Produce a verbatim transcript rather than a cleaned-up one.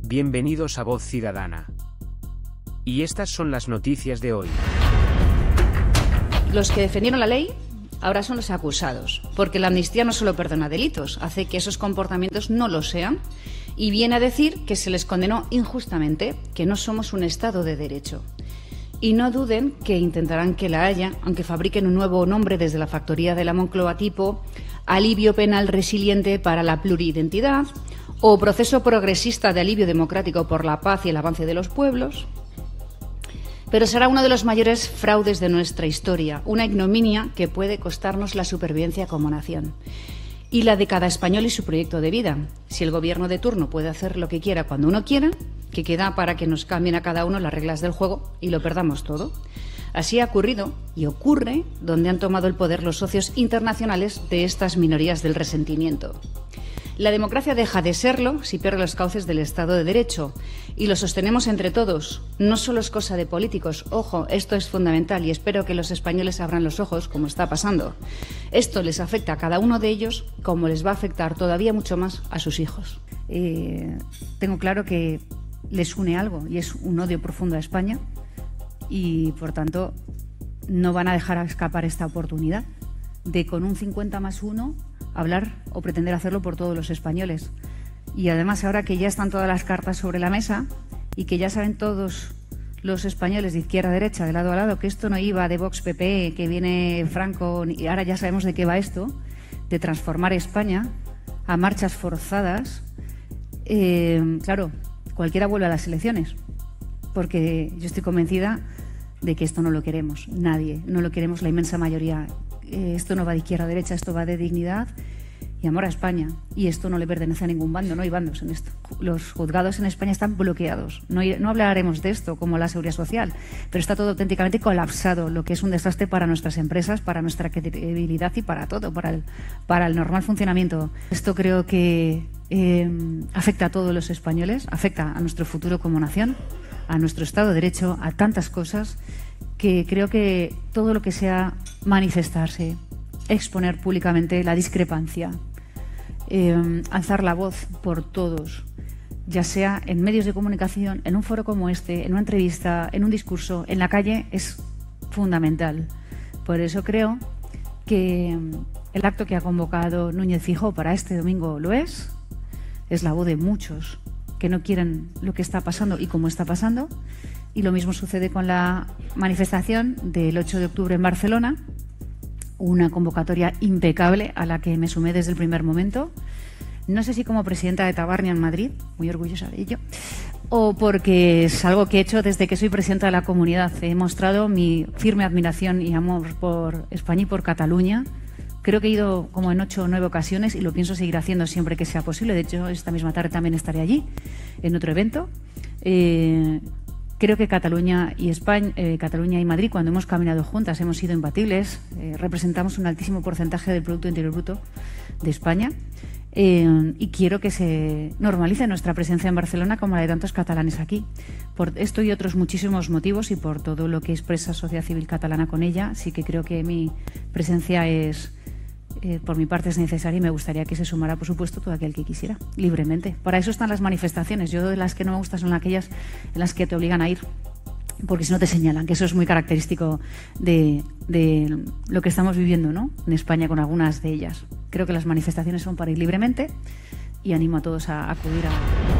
Bienvenidos a Voz Ciudadana. Y estas son las noticias de hoy. Los que defendieron la ley ahora son los acusados, porque la amnistía no solo perdona delitos, hace que esos comportamientos no lo sean y viene a decir que se les condenó injustamente, que no somos un Estado de Derecho. Y no duden que intentarán que la haya, aunque fabriquen un nuevo nombre desde la factoría de la Moncloa tipo alivio penal resiliente para la pluridentidad o proceso progresista de alivio democrático por la paz y el avance de los pueblos. Pero será uno de los mayores fraudes de nuestra historia, una ignominia que puede costarnos la supervivencia como nación y la de cada español y su proyecto de vida. Si el gobierno de turno puede hacer lo que quiera cuando uno quiera, ¿qué queda para que nos cambien a cada uno las reglas del juego y lo perdamos todo? Así ha ocurrido y ocurre donde han tomado el poder los socios internacionales de estas minorías del resentimiento. La democracia deja de serlo si pierde los cauces del Estado de Derecho y lo sostenemos entre todos. No solo es cosa de políticos. Ojo, esto es fundamental y espero que los españoles abran los ojos, como está pasando. Esto les afecta a cada uno de ellos, como les va a afectar todavía mucho más a sus hijos. Eh, tengo claro que les une algo y es un odio profundo a España y, por tanto, no van a dejar escapar esta oportunidad de, con un cincuenta más uno, hablar o pretender hacerlo por todos los españoles. Y además, ahora que ya están todas las cartas sobre la mesa y que ya saben todos los españoles de izquierda a derecha, de lado a lado, que esto no iba de Vox P P, que viene Franco, y ahora ya sabemos de qué va esto, de transformar España a marchas forzadas, eh, claro, cualquiera vuelve a las elecciones, porque yo estoy convencida de que esto no lo queremos, nadie, no lo queremos la inmensa mayoría. Eh, esto no va de izquierda a derecha, esto va de dignidad y amor a España. Y esto no le pertenece a ningún bando, no hay bandos en esto. Los juzgados en España están bloqueados. No, hay, no hablaremos de esto como la seguridad social, pero está todo auténticamente colapsado, lo que es un desastre para nuestras empresas, para nuestra credibilidad y para todo, para el, para el normal funcionamiento. Esto creo que eh, afecta a todos los españoles, afecta a nuestro futuro como nación, a nuestro Estado de Derecho, a tantas cosas, que creo que todo lo que sea manifestarse, exponer públicamente la discrepancia, eh, alzar la voz por todos, ya sea en medios de comunicación, en un foro como este, en una entrevista, en un discurso, en la calle, es fundamental. Por eso creo que el acto que ha convocado Núñez Feijóo para este domingo lo es, es la voz de muchos que no quieren lo que está pasando y cómo está pasando. Y lo mismo sucede con la manifestación del ocho de octubre en Barcelona, una convocatoria impecable a la que me sumé desde el primer momento. No sé si como presidenta de Tabarnia en Madrid, muy orgullosa de ello, o porque es algo que he hecho desde que soy presidenta de la comunidad. He mostrado mi firme admiración y amor por España y por Cataluña. Creo que he ido como en ocho o nueve ocasiones y lo pienso seguir haciendo siempre que sea posible. De hecho, esta misma tarde también estaré allí, en otro evento. Eh, Creo que Cataluña y España, eh, Cataluña y Madrid, cuando hemos caminado juntas, hemos sido imbatibles. Eh, representamos un altísimo porcentaje del Producto Interior Bruto de España. Eh, y quiero que se normalice nuestra presencia en Barcelona como la de tantos catalanes aquí. Por esto y otros muchísimos motivos y por todo lo que expresa sociedad civil catalana con ella, sí que creo que mi presencia es... Eh, por mi parte es necesaria y me gustaría que se sumara, por supuesto, todo aquel que quisiera, libremente. Para eso están las manifestaciones. Yo de las que no me gustan son aquellas en las que te obligan a ir, porque si no te señalan, que eso es muy característico de, de lo que estamos viviendo, ¿no?, en España con algunas de ellas. Creo que las manifestaciones son para ir libremente y animo a todos a acudir a...